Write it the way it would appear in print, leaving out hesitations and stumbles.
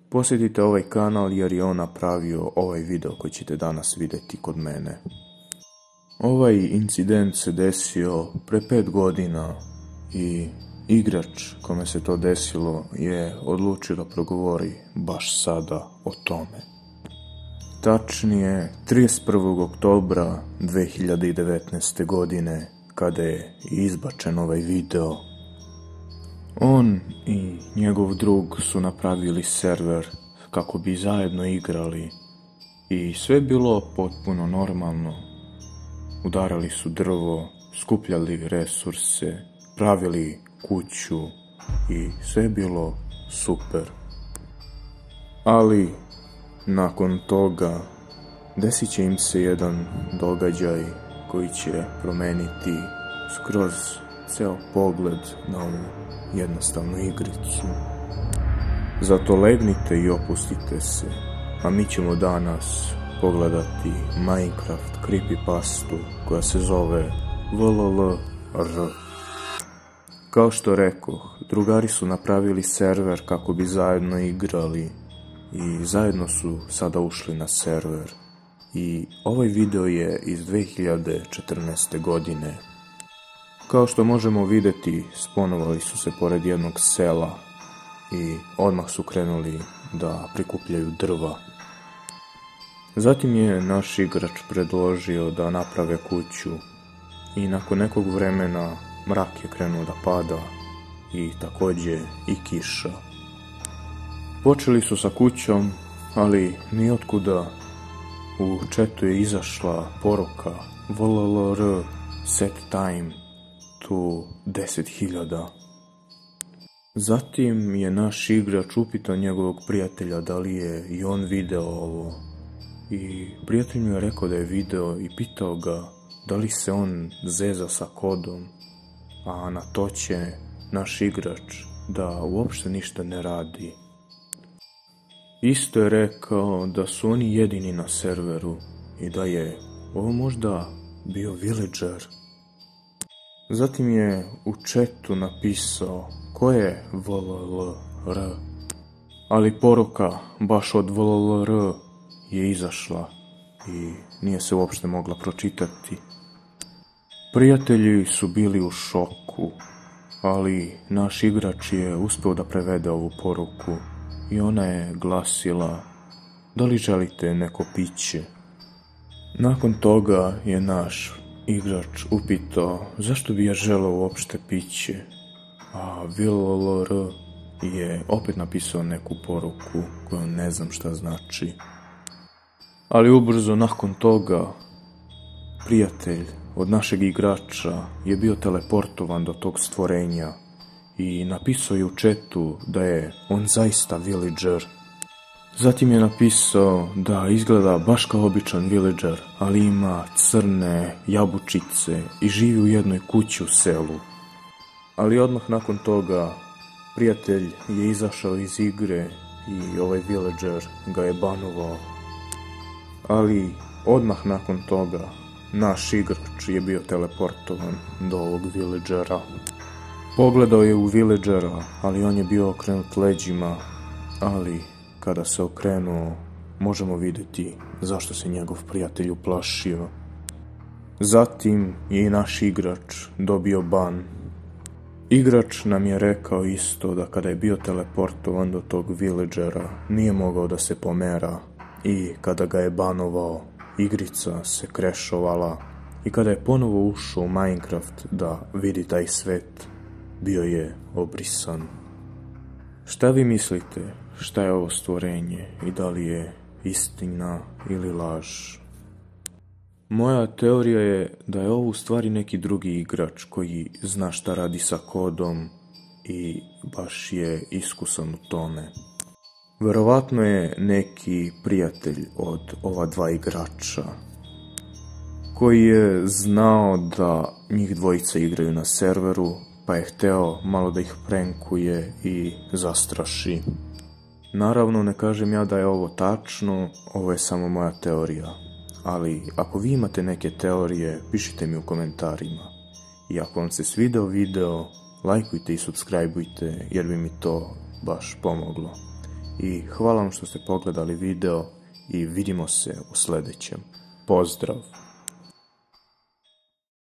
posjetite ovaj kanal jer je on napravio ovaj video koji ćete danas vidjeti kod mene. Ovaj incident se desio pre 5 godina i igrač kome se to desilo je odlučio da progovori baš sada o tome. Tačnije 31. oktobra 2019. godine kada je izbačen ovaj video. On i njegov drug su napravili server kako bi zajedno igrali i sve je bilo potpuno normalno. Udarali su drvo, skupljali resurse, pravili kuću i sve je bilo super. Ali nakon toga desit će im se jedan događaj koji će promeniti skroz ceo pogled na ovu jednostavnu igricu. Zato legnite i opustite se, a mi ćemo danas pogledati Minecraft creepypastu koja se zove VLLR. Kao što rekoh, drugari su napravili server kako bi zajedno igrali i zajedno su sada ušli na server. I ovaj video je iz 2014. godine. Kao što možemo vidjeti, sponovali su se pored jednog sela i odmah su krenuli da prikupljaju drva. Zatim je naš igrač predložio da naprave kuću i nakon nekog vremena mrak je krenuo da pada i također i kiša. Počeli su sa kućom, ali nijotkuda u chatu je izašla poruka VLLR set time to 10.000. Zatim je naš igrač upitao njegovog prijatelja da li je i on video ovo. I prijatelj mu je rekao da je video i pitao ga da li se on zeza sa kodom, a na to će naš igrač da uopšte ništa ne radi. Isto je rekao da su oni jedini na serveru i da je ovo možda bio villager. Zatim je u chatu napisao ko je VLLR, ali poruka baš od VLLR je izašla i nije se uopšte mogla pročitati. Prijatelji su bili u šoku, ali naš igrač je uspeo da prevede ovu poruku i ona je glasila: da li želite neko piće? Nakon toga je naš igrač upitao zašto bi ja želeo uopšte piće, a VLLR je opet napisao neku poruku koju ne znam šta znači. Ali ubrzo nakon toga prijatelj od našeg igrača je bio teleportovan do tog stvorenja i napisao je u chatu da je on zaista villager. Zatim je napisao da izgleda baš kao običan villager, ali ima crne jabučice i živi u jednoj kući u selu. Ali odmah nakon toga prijatelj je izašao iz igre i ovaj villager ga je banovao. Ali odmah nakon toga naš igrač je bio teleportovan do ovog villagera. Pogledao je u villagera, ali on je bio okrenut leđima, ali kada se okrenuo možemo vidjeti zašto se njegov prijatelj uplašio. Zatim je i naš igrač dobio ban. Igrač nam je rekao isto da kada je bio teleportovan do tog villagera nije mogao da se pomera i kada ga je banovao igrica se crashovala i kada je ponovo ušao u Minecraft da vidi taj svet bio je obrisan. Šta vi mislite? Šta je ovo stvorenje i da li je istina ili laž? Moja teorija je da je ovo u stvari neki drugi igrač koji zna šta radi sa kodom i baš je iskusan u tome. Verovatno je neki prijatelj od ova dva igrača koji je znao da njih dvojica igraju na serveru, pa je hteo malo da ih prankuje i zastraši. Naravno, ne kažem ja da je ovo tačno, ovo je samo moja teorija. Ali ako vi imate neke teorije, pišite mi u komentarima. I ako vam se svideo video, lajkujte i subscribeujte jer bi mi to baš pomoglo. i hvala vam što ste pogledali video i vidimo se u sljedećem. Pozdrav!